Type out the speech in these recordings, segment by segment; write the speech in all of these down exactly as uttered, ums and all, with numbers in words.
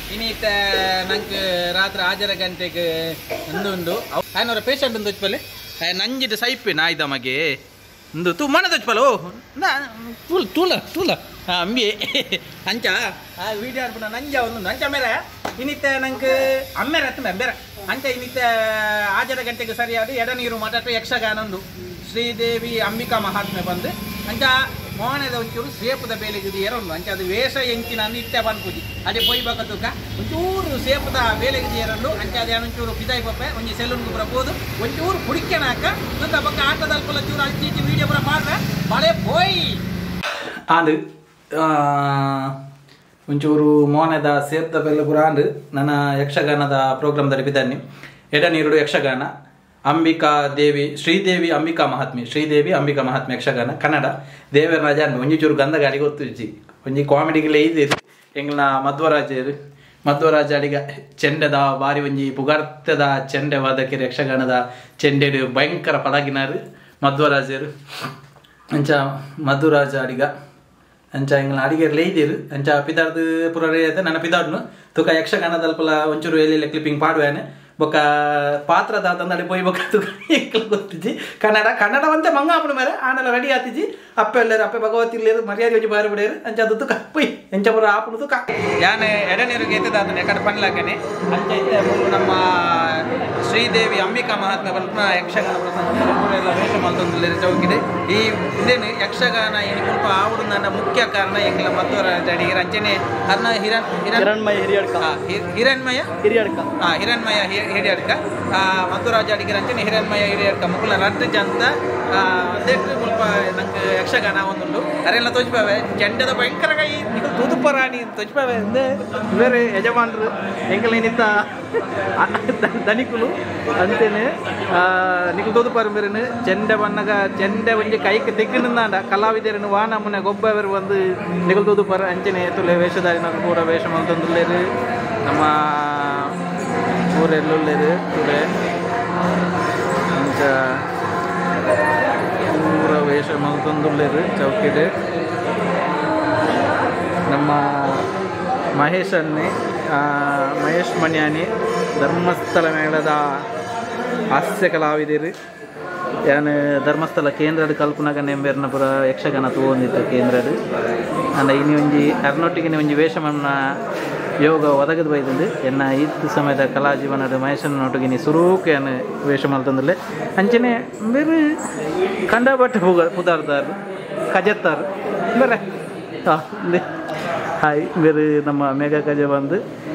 ಇನ್ನಿತ್ತ ನಂಗೆ ರಾತ್ರಿ ಆಜರ ಗಂಟೆಗೆ ಒಂದು ಆಯ್ನವರ ಪೇಷಂಟ್ ಒಂದು ಹಚ್ಪಲೆ ನಂಜಿದ ಸೈಪೆ ನಾಯ್ದ ಮಗೆ ಒಂದು ತು ಮನದ ಹಚ್ಪಲ್ಲ ಓ ನಾ ತೂಲ ತೂಲ ತೂಲ ಅಂಬಿ ಅಂಚ ಆ ವೀಡಿಯೋ ಆಡ್ಬಿಡ ನಂಜ ಒಂದು ಅಂಚ ಮೇರೆ ಇನ್ನಿತ್ತ ನಂಗೆ ಅಮ್ಮೆರ ಹತ್ತ ಬೇರೆ ಅಂಚ ಇನ್ನಿತ್ತ ಆಜರ ಗಂಟೆಗೆ ಸರಿಯಾದ ಎಡ ನೀರು ಮಠ ಯಕ್ಷಗಾನ ಒಂದು ಶ್ರೀದೇವಿ ಅಂಬಿಕಾ ಮಹಾತ್ಮೆ ಬಂದು ಅಂಚ ಮೋಹನದ ಒಂಚೂರು ಸೇಪದ ಬೇಲೆಗಿದು ಏರೊಂದು ಅಂಚೆ ಅದು ವೇಷ ಎಂಚಿನ ನಿತ್ಯ ಬಂದ್ಪೂಜಿ ಅದೇ ಪೊಯ್ ಬಕತ್ತುಕ ಒಂಚೂರು ಸೇಪದ ಬೇಲೆಗಿದು ಏರೊಂದು ಅಂಚೆ ಅದೇ ಒಂಚೂರು ಪಿದಾಯಿ ಪಪ್ಪೆ ಒಂಜಿ ಸೆಲೂನ್ಗೆ ಬರಬಹುದು ಒಂಚೂರು ಹುಡುಕ್ಯನಾಕ ನಂತ ಪಕ್ಕ ಆಟದಲ್ಪಲ್ಲ ಚೂರು ಅಲ್ಚಿ ಇಚ್ಚಿ ವೀಡಿಯೋ ಬರ ಮಾಡ್ರೆ ಬಳೆ ಪೋಯ್ ಆಂದು ಒಂಚೂರು ಮೋಹನದ ಸೇಪದ ಬೇಲೆ ಪುರ ಆಂದು ನನ್ನ ಯಕ್ಷಗಾನದ ಪ್ರೋಗ್ರಾಮ್ದಲ್ಲಿ ಬಿದ್ದಾನೆ ಎಡ ನೀರುಡು ಯಕ್ಷಗಾನ ಅಂಬಿಕಾ ದೇವಿ ಶ್ರೀದೇವಿ ಅಂಬಿಕಾ ಮಹಾತ್ಮೆ ಶ್ರೀದೇವಿ ಅಂಬಿಕಾ ಮಹಾತ್ಮೆ ಯಕ್ಷಗಾನ ಕನ್ನಡ ದೇವರ ರಾಜ ಅನ್ಬ ಒಂಜಿ ಚೂರು ಗಂಧ ಗಾಡಿ ಗೊತ್ತುಜಿ ಒಂಜಿ ಕಾಮಿಡಿಗೆಲ್ಲ ಇದ್ದೀರಿ ಎಂಗ್ಲ ಮಧ್ವರಾಜರು ಮಧ್ವರಾಜ ಅಡಿಗ ಚೆಂಡದ ಬಾರಿ ಒಂಜಿ ಪುಗಾರ್ತದ ಚೆಂಡೆ ವಾದಕಿರು ಯಕ್ಷಗಾನದ ಚೆಂಡೆಡು ಭಯಂಕರ ಪಳಗಿನಾರು ಮಧ್ವರಾಜರು ಅಂಚ ಮಧುರಾಜ ಅಡಿಗ ಅಂಚ ಎಂಗ್ಲ ಅಡಿಗೆಲ್ಲ ಇದ್ದೀರು ಅಂಚ ಪಿದಾರ್ದು ಪುರ ನನ್ನ ಪಿದಾರ್ನು ತುಕ ಯಕ್ಷಗಾನದಲ್ಪಲ ಒಂಚೂರು ಎಲ್ಲೆಲ್ಲ ಕ್ಲಿಪ್ಪಿಂಗ್ ಪಾಡುವೇನೆ ಬೊಕ್ಕ ಪಾತ್ರದ ತಂದಡಿ ಪೋಯ್ ಬೊಕ್ಕ ಗೊತ್ತಿಜ್ಜಿ ಕನ್ನಡ ಕನ್ನಡವಂತೆ ಮಂಗಾಪುಣ ಮೇರೆ ಆನೆಲ್ಲ ರೆಡಿ ಆತಿಜಿ ಅಪ್ಪ ಎಲ್ಲರು ಅಪ್ಪ ಭಗವತಿ ಇಲ್ಲೇರು ಮರ್ಯಾದೆ ಒಂಜಿ ಬಾರಿ ಬಿಡೇರು ಅಂಚ ಅದು ತುಕ ಪೊಯ್ ಎಂಚ ಬರ ಆಪುಣ ತುಕ ಯಾನೆ ಎಡನೀರಿಗೆ ಎತ್ತದ ಅದನ್ನ ಎಕಡೆ ಪನ್ಲಾಕನೆ ಅಂಚ ಇತ್ತೆ ನಮ್ಮ ಶ್ರೀದೇವಿ ಅಂಬಿಕಾ ಮಹಾತ್ಮೆ ಬಲ್ಪನ ಯಕ್ಷಗಾನ ಎಲ್ಲ ವೇಷ ಮಲ್ತೊಂದು ಚೌಕಿದೆ ಈ ಇದೇನು ಯಕ್ಷಗಾನ ಇನ್ನು ಸ್ವಲ್ಪ ಆವುಡು ನನ್ನ ಮುಖ್ಯ ಕಾರಣ ಎಂಗ್ಲ ಮಧ್ವರಾಜ ಅಡಿಗೆ ಅಂಚನೆ ಅರ್ನ ಹಿರಣ್ ಹಿರಣ್ಮಯ ಹಿರಿಯಡ್ಕ ಹಿರಣ್ಮಯ ಹಿರಿಯಡ್ಕ ಹಾ ಹಿರಣ್ಮಯ ಹಿರಿಯಡ್ಕ ಮಧುರಾಜ ಅಡಿಗೆ ಅಂಚನೆ ಹಿರಣ್ಮಯ ಹಿರಿಯಡ್ಕ ಮುಕ್ಕಳ ರಟ್ಟು ಜಂತ ಅದೆಟ್ಟು ಸ್ವಲ್ಪ ನಂಗೆ ಯಕ್ಷಗಾನ ಒಂದುಂಡು ಅರೆಲ್ಲ ತೋಚ್ಪಾವೆ ಚೆಂಡದ ಭಯಂಕರ ಕೈ ನಿಖಲ್ ತೂದುಪರಾಣಿ ತೋಚ್ಪಾವೆ ಅಂದ್ರೆ ಬೇರೆ ಯಜಮಾನರು ಎಂಕಲ್ ಏನಿತ್ತ ಧನಿಕುಲು ಅಂತೇನೆ ನಿಖಲ್ ತೂದುಪಾರು ಬೇರೆ ಚೆಂಡೆ ಬಣ್ಣಗ ಚೆಂಡೆ ಒಂಜಿ ಕೈಗೆ ತೆಗ್ಗಿನಿಂದ ಕಲಾವಿದರನ್ನು ವಾ ನಮ್ಮನೆ ಗೊಬ್ಬವರು ಬಂದು ನಿಖಲ್ ತೂದುಪಾರ ಅಂಚನೆ ತುಲೆ ವೇಷಧಾರಿನ ಪೂರ ವೇಷ ಮಂತೊಂದುಲ್ಲೇರು ನಮ್ಮ ಊರೆಲ್ಲುಲ್ಲೇರು ತುಲೆ ಅಂಚ ಪೂರ ವೇಷ ಮಂತೊಂದುಲ್ಲೇರು ಚೌಕಿಡೆ ನಮ್ಮ ಮಹೇಶ್ ಅನ್ನಿ ಮಹೇಶ್ ಮಣ್ಯಾನಿ ಧರ್ಮಸ್ಥಳ ಮೇಳದ ಹಾಸ್ಯ ಕಲಾವಿದಿರು ಯಾನು ಧರ್ಮಸ್ಥಳ ಕೇಂದ್ರದ ಕಲ್ಪನಾಗ ನೆಂಬೇರ್ನ ಪುರ ಯಕ್ಷಗಾನ ತಗೊಂಡಿದ್ದ ಕೇಂದ್ರಡು ಅಂದ ಇನ್ನು ಒಂಜಿ ಅರ್ನೊಟ್ಟಿಗೆ ಒಂಜಿ ವೇಷಮನ್ನ ಯೋಗ ಒದಗದು ಬೈದಂದು ಎನ್ನ ಇತ್ತು ಸಮಯದ ಕಲಾ ಜೀವನದ ಮಹೇಶನೊಟ್ಟಿಗೆ ನೀ ಸುರೂಕೆ ಅನ್ನು ವೇಷ ಮಲ್ತಂದಲೆ ಅಂಚನೆ ಬೇರೆ ಕಂಡಬಟ್ಟೆ ಪುಗ ಪುದಾರ್ದಾರು ಕಜತ್ತಾರು ಬೇರೆ ಹಾಂ ಹಾಯ್ ಬೇರೆ ನಮ್ಮ ಮೇಘ ಕಜ ಬಂದು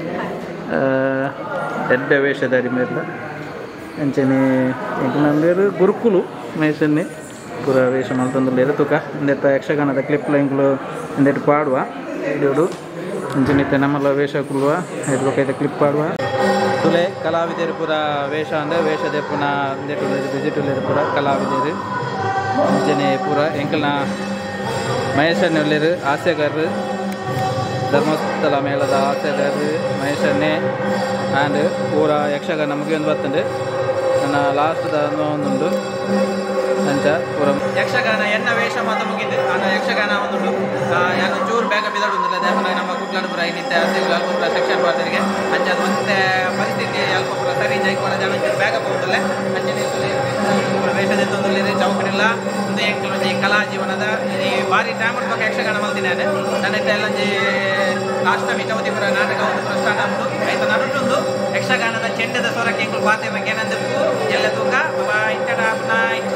ಎಡ್ಡ ವೇಷಧಾರಿ ಮೇಲ ಅಂಚನೆ ಬೇರೆ ಗುರುಕುಲು ಮಹೇಶನ್ನೇ ಪೂರ ವೇಷ ಮಲ್ತಂದಲೇರು ತುಕ ಇಂದೆತ್ತ ಯಕ್ಷಗಾನದ ಕ್ಲಿಪ್ಲ ಇಂಕ್ಲು ಇಂದೆಟ್ಟು ಪಾಡುವ ಇಡೋಡು ಅಂಚನಿತ್ತ ನಮ್ಮಲ್ಲ ವೇಷ ಕುಳುವ ಇಡ್ಬೇಕೈತೆ ಕ್ಲಿಪ್ ಪಾಡುವ ತುಲೆ ಕಲಾವಿದರು ಪೂರ ವೇಷ ಅಂದರೆ ವೇಷದೆ ಪುನಃ ಇಂದೆಟ್ಟು ಡಿಜಿಟಲ್ ಪೂರ ಕಲಾವಿದರು ಅಂಚನೆ ಪೂರ ಎಂಕಲ್ನ ಮಹೇಶನ್ನೇ ಒಳ್ಳೆಯರು ಹಾಸ್ಯಗಾರರು ಧರ್ಮಸ್ಥಳ ಮೇಳದ ಹಾಸ್ಯಗಾರರು ಮಹೇಶನ್ನೇ ಆ್ಯಂಡ್ ಪೂರ ಯಕ್ಷಗಾನ ಮುಗಿಯೊಂದು ಬರ್ತಂಡೆ ನನ್ನ ಲಾಸ್ಟ್ದ ಒಂದುಂಡು ಅಂಚ ಪೂರ ಯಕ್ಷಗಾನ ಎನ್ನ ವೇಷ ಮಾತ ಮುಗಿದು ನಾನು ಯಕ್ಷಗಾನ ಒಂದುಂಡು ಯಾರು ಚೂರು ಬೇಗ ಬಿದ್ದಾಡುಂದಿಲ್ಲ ದೇವನ ನಮ್ಮ ಕುಟ್ಲಾಡುಪುರ ಇನ್ನಿತ್ತ ಅಲ್ಪಪುರ ಸೆಕ್ಷನ್ ಬಾರ್ದರಿಗೆ ಅಂಚ ಅದು ಮತ್ತೆ ಪರಿಸ್ಥಿತಿ ಅಲ್ಪಪುರ ಸರಿ ಜೈಕೋನ ಜನ ಬೇಗ ಹೋಗುದಿಲ್ಲ ಅಂಚನೆ ವೇಷದೊಂದು ಚೌಕಡಿಲ್ಲ ಒಂದು ಎಂಕಲೊಂದು ಕಲಾ ಜೀವನದ ಈ ಭಾರಿ ಟೈಮ್ ಬಗ್ಗೆ ಯಕ್ಷಗಾನ ಮಲ್ತೀನಿ ನಾನು ನನ್ನ ಎಲ್ಲ ಅಷ್ಟಮಿ ಚೌತಿಪುರ ನಾಟಕ ಒಂದು ಪುರ ಸ್ಟಾರ್ಟ್ ಆಗ್ಬಿಟ್ಟು ಆಯ್ತು ನಡುಟೊಂದು ಯಕ್ಷಗಾನದ ಚೆಂಡದ ಸ್ವರಕ್ಕೆ ಎಂಕಲು ಪಾತಿರ್ಬೇಕು ಏನಂದ್ರೆ ಎಲ್ಲ ತೂಕ ಇಂಟಡ ನೈಟ್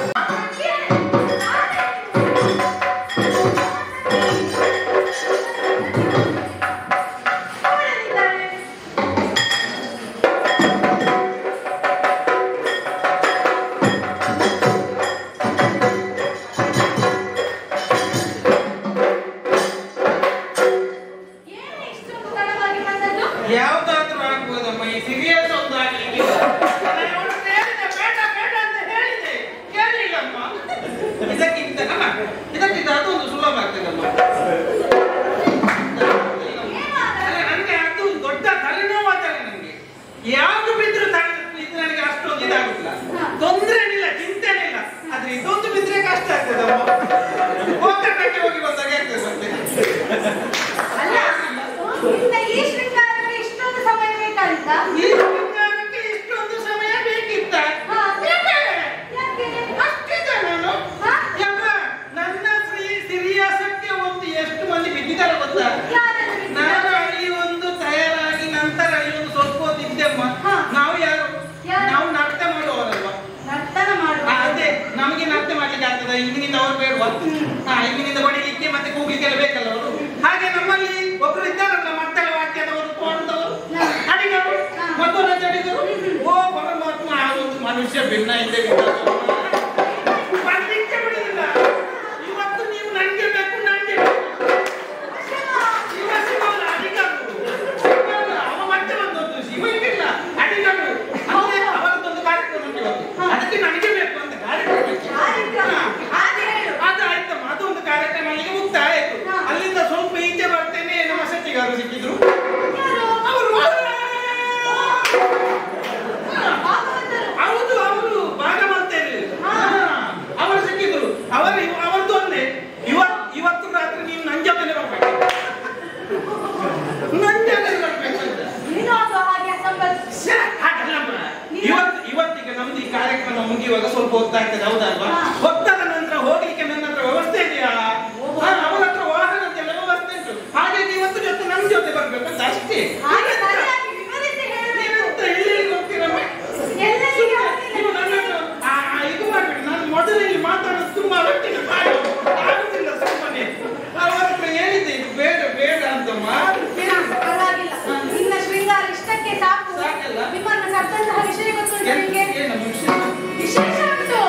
ಯಾವ್ದಾದ್ರೂ ಆಗ್ಬೋದಮ್ಮ ಈ ಸೀರಿಯಸ್ ಒಂದು ಆಗ್ಲಿಕ್ಕೆ ಕೇಳಲಿಲ್ಲಮ್ಮ ಇದಕ್ಕಿಂತ ಇದಕ್ಕಿಂತ ಅದು ಒಂದು ಸುಲಭ ಆಗ್ತದಮ್ಮ ನನಗೆ ಅದು ದೊಡ್ಡ ತಲೆನೋವು ಆಗ್ತದೆ ನನಗೆ ಯಾವ್ದು ಬಿದ್ರು ಇದು ನನಗೆ ಅಷ್ಟೊಂದು ಇದಾಗುದಿಲ್ಲ ತೊಂದರೆ ಇಲ್ಲ ಚಿಂತೆ ಇಲ್ಲ ಆದ್ರೆ ಇದೊಂದು ಬಿದ್ರೆ ಕಷ್ಟ ಆಗ್ತದಮ್ಮ ಹೋಗ್ತಕ್ಕೆ ಹೋಗಿ ಬಂದಾಗ ಆಗ್ತದೆ ಮತ್ತೆ ಮನುಷ್ಯ ಭಿನ್ನ ಇದೆ ಬರ್ಲಿಕ್ಕೆ ಬಿಡುದಿಲ್ಲ. ಇವತ್ತು ನೀವು ನಂಗೆ ಬೇಕು ನಂಗೆ ಶಿವ ಶಿವನ ಅಡಿಗಲ್ಲು ಅವ ಮತ್ತೆ ಬಂದದ್ದು ಶಿವ ಇಲ್ಲ ಅಡಿಗಲ್ಲು ಅವರದೊಂದು ಕಾರ್ಯಕ್ರಮ ಇವತ್ತು ಅದಕ್ಕೆ ನನಗೆ ಬೇಕು ಅಂತ ಕಾರ್ಯಕ್ರಮ ಅದು ಆಯ್ತಮ್ಮ. ಅದೊಂದು ಕಾರ್ಯಕ್ರಮ ಅಲ್ಲಿಗೆ ಮುಕ್ತಾಯ ಆಯ್ತು. ಅಲ್ಲಿಂದ ಸ್ವಲ್ಪ ಈಚೆ ಬರ್ತೇನೆ ನಮ್ಮ ಶೆಟ್ಟಿಗಾರರು ಸಿಕ್ಕಿದ್ರು. ಅವರು ಹೌದು ಅವರು ಭಾಗವತರು ಅವರು ಸಿಕ್ಕಿದ್ರು. ಅವರು ಅವರದ್ದು ಒಂದೇ ಇವತ್ತು ಇವತ್ತು ರಾತ್ರಿ ನೀವು ನನ್ನ ಜೊತೆನೆ ಬರ್ಬೇಕು ನನ್ನ ಜೊತೆ ಬರ್ಬೇಕು ಅಂತ ಹಾಗಲ್ಲಮ್ಮ. ಇವತ್ತು ಇವತ್ತಿಗೆ ನಮ್ದು ಈ ಕಾರ್ಯಕ್ರಮ ಮುಗಿಯುವಾಗ ಸ್ವಲ್ಪ ಹೊತ್ತಾಗ್ತದೆ ಹೌದಲ್ವಾ? ಹೊತ್ತಾದ ನಂತರ ಹೋಗ್ಲಿಕ್ಕೆ ನನ್ನ ಹತ್ರ ವ್ಯವಸ್ಥೆ ಇದೆಯಾ? ಅವರ ಹತ್ರ ವಾಹನದೆಲ್ಲ ವ್ಯವಸ್ಥೆ ಉಂಟು. ಹಾಗಾಗಿ ಇವತ್ತು ಜೊತೆ ನಮ್ಮ ಜೊತೆ ಬರ್ಬೇಕಂತ ಅಷ್ಟೇ. ಇದು ಮಾಡ್ಬಿಡಿ. ನಾನು ಮೊದಲಲ್ಲಿ ಮಾತಾಡೋದು ತುಂಬಾ ಒಟ್ಟಿನ ಆಗುದಿಲ್ಲ ಸುಮ್ಮನೆ. ಅವರ ಹತ್ರ ಹೇಳಿದ್ದೆ ಇದು ಬೇಡ ಬೇಡ ಅಂತಮ್ಮ. ನಿನ್ನ ಶೃಂಗಾರ ಇಷ್ಟಕ್ಕೆ ಸಾಕು. ನಿಮ್ಮನ್ನು ಕರ್ತಂತಹ ವಿಷಯ ಗೊತ್ತುಂಟು ನಿಮಗೆ? ವಿಶೇಷ ಉಂಟು.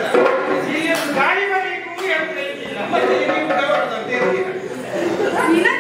ಗಾಳಿ ಬರಲಿಕ್ಕೆ ಮತ್ತೆ ನೀವು